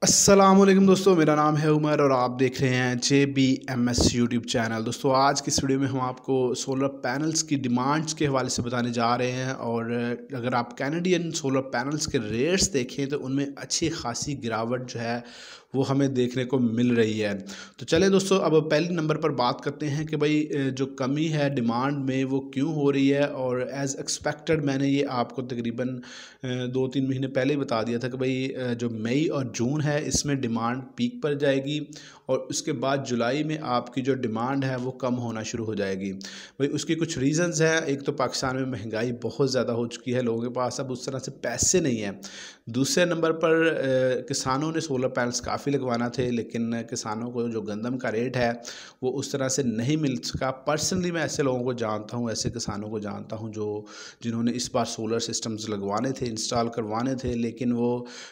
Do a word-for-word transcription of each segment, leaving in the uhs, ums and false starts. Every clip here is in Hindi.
अस्सलामुअलैकुम दोस्तों, मेरा नाम है उमर और आप देख रहे हैं J B M S YouTube channel. दोस्तों आज की इस वीडियो में हम आपको सोलर पैनल्स की डिमांड्स के हवाले से बताने जा रहे हैं। और अगर आप कैनेडियन सोलर पैनल्स के रेट्स देखें तो उनमें अच्छी खासी गिरावट जो है वो हमें देखने को मिल रही है। तो चलें दोस्तों, अब पहले नंबर पर बात करते हैं कि भाई जो कमी है डिमांड में वो क्यों हो रही है। और एज़ एक्सपेक्टेड मैंने ये आपको तकरीबन दो तीन महीने पहले ही बता दिया था कि भाई जो मई और जून है इसमें डिमांड पीक पर जाएगी और उसके बाद जुलाई में आपकी जो डिमांड है वो कम होना शुरू हो जाएगी। भाई उसकी कुछ रीज़न्स हैं। एक तो पाकिस्तान में महंगाई बहुत ज़्यादा हो चुकी है, लोगों के पास अब उस तरह से पैसे नहीं हैं। दूसरे नंबर पर आ, किसानों ने सोलर पैनल्स काफ़ी लगवाना थे, लेकिन किसानों को जो गंदम का रेट है वो उस तरह से नहीं मिल सका। पर्सनली मैं ऐसे लोगों को जानता हूँ, ऐसे किसानों को जानता हूँ जो जिन्होंने इस बार सोलर सिस्टम्स लगवाने थे, इंस्टॉल करवाने थे, लेकिन वो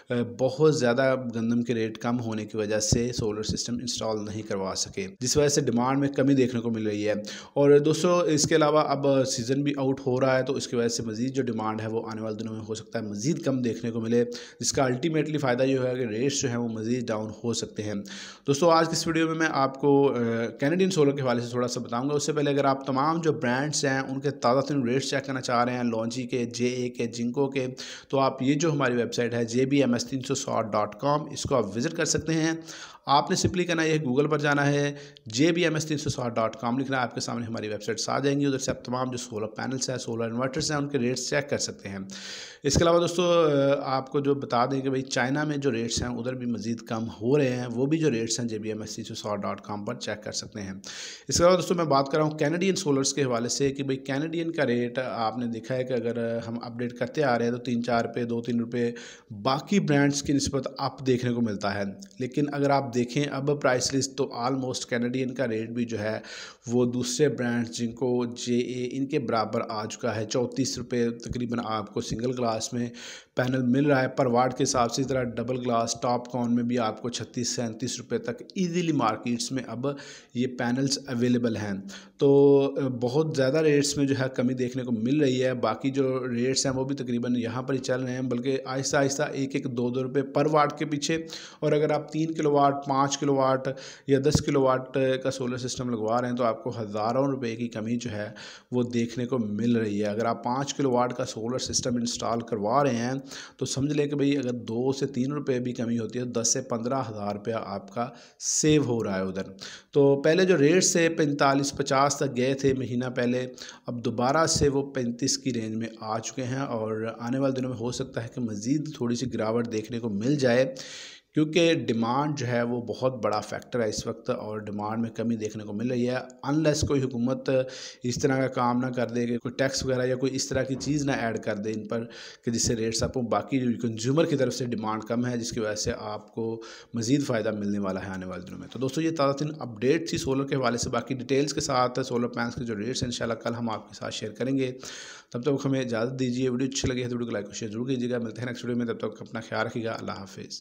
बहुत ज़्यादा गंदम के रेट कम होने की वजह से सोलर सिस्टम इंस्टॉल नहीं करवा सके, जिस वजह से डिमांड में कमी देखने को मिल रही है। और दोस्तों इसके अलावा अब सीज़न भी आउट हो रहा है, तो इसकी वजह से मज़ीद जो डिमांड है वो आने वाले दिनों में हो सकता है मज़ीद कम देखने को मिले, जिसका अल्टीमेटली फ़ायदा ये है कि रेट्स जो हैं वो मज़ीद डाउन हो सकते हैं। दोस्तों आज की इस वीडियो में मैं आपको कैनेडियन सोलर के हवाले से थोड़ा सा बताऊँगा। उससे पहले अगर आप तमाम जो ब्रांड्स हैं उनके ताज़ा तरीन रेट्स चेक करना चाह रहे हैं, लॉन्ची के, जे ए के, जिंको के, तो आप ये जो हमारी वेबसाइट है जे बी एम एस तीन सौ साठ डॉट कॉम, इसको आप विज़िट कर सकते हैं। आपने सिंपली करना है गूगल पर जाना है, जे बी एम एस तीन सौ साठ डॉट कॉम लिखना है, आपके सामने हमारी वेबसाइट्स आ जाएंगी। उधर से आप तमाम जो सोलर पैनल्स हैं, सोलर इन्वर्टर्स हैं, उनके रेट्स चेक कर सकते हैं। इसके अलावा दोस्तों आपको जो बता दें कि भाई चाइना में जो रेट्स हैं उधर भी मज़ीद कम हो रहे हैं, वो भी जो रेट्स हैं जे बी एम एस तीन सौ साठ डॉट कॉम पर चेक कर सकते हैं। इसके अलावा दोस्तों मैं बात कर रहा हूँ कैनेडियन सोलर्स के हवाले से कि भाई कैनेडियन का रेट आपने देखा है कि अगर हम अपडेट करते आ रहे हैं तो तीन चार रुपये दो तीन रुपये बाकी ब्रांड्स की निस्बत अप देखने को मिलता है। लेकिन अगर आप देखें अब प्राइस लिस्ट तो आलमोस्ट कैनेडियन का रेट भी जो है वो दूसरे ब्रांड्स जिनको जे ए इनके बराबर आ चुका है। चौंतीस रुपये तकरीबन आपको सिंगल ग्लास में पैनल मिल रहा है पर वाट के हिसाब से। इस तरह डबल ग्लास टॉप कॉन में भी आपको छत्तीस सैंतीस रुपये तक ईजीली मार्केट्स में अब ये पैनल्स अवेलेबल हैं। तो बहुत ज़्यादा रेट्स में जो है कमी देखने को मिल रही है। बाकी जो रेट्स हैं वो भी तकरीबन यहाँ पर ही चल रहे हैं, बल्कि आहिस्ता आहिस्ता एक एक दो दो रुपये पर वाट के पीछे। और अगर आप तीन किलो वाट, पाँच किलो वाट या दस किलो वाट का सोलर सिस्टम लगवा रहे हैं तो आपको हज़ारों रुपये की कमी जो है वो देखने को मिल रही है। अगर आप पाँच किलो वाट का सोलर सिस्टम इंस्टॉल करवा रहे हैं तो समझ लें कि भाई अगर दो से तीन रुपये भी कमी होती है तो दस से पंद्रह हज़ार रुपया आपका सेव हो रहा है उधर। तो पहले जो रेट से पैंतालीस पचास तक गए थे महीना पहले, अब दोबारा से वो पैंतीस की रेंज में आ चुके हैं और आने वाले दिनों में हो सकता है कि मज़ीद थोड़ी सी गिरावट देखने को मिल जाए, क्योंकि डिमांड जो है वो बहुत बड़ा फैक्टर है इस वक्त और डिमांड में कमी देखने को मिल रही है। अनलेस कोई हुकूमत इस तरह का काम ना कर दे कि कोई टैक्स वगैरह या कोई इस तरह की चीज़ ना ऐड कर दे इन पर कि जिससे रेट्स आपको, बाकी जो कंज्यूमर की तरफ से डिमांड कम है जिसकी वजह से आपको मज़ीद फ़ायदा मिलने वाला है आने वाले दिनों में। तो दोस्तों ये ताज़ा तीन अपडेट थी सोलर के हवाले से। बाकी डिटेल्स के साथ सोलर पैनल्स के जो रेट्स हैं इंशाल्लाह कल हम आपके साथ शेयर करेंगे। तब तक हमें इजाज़त दीजिए। वीडियो अच्छी लगी है तो वीडियो को लाइक और शेयर जरूर कीजिएगा। मिलते हैं नेक्स्ट वीडियो में, तब तक अपना ख्याल रखिएगा। अल्लाह हाफिज़।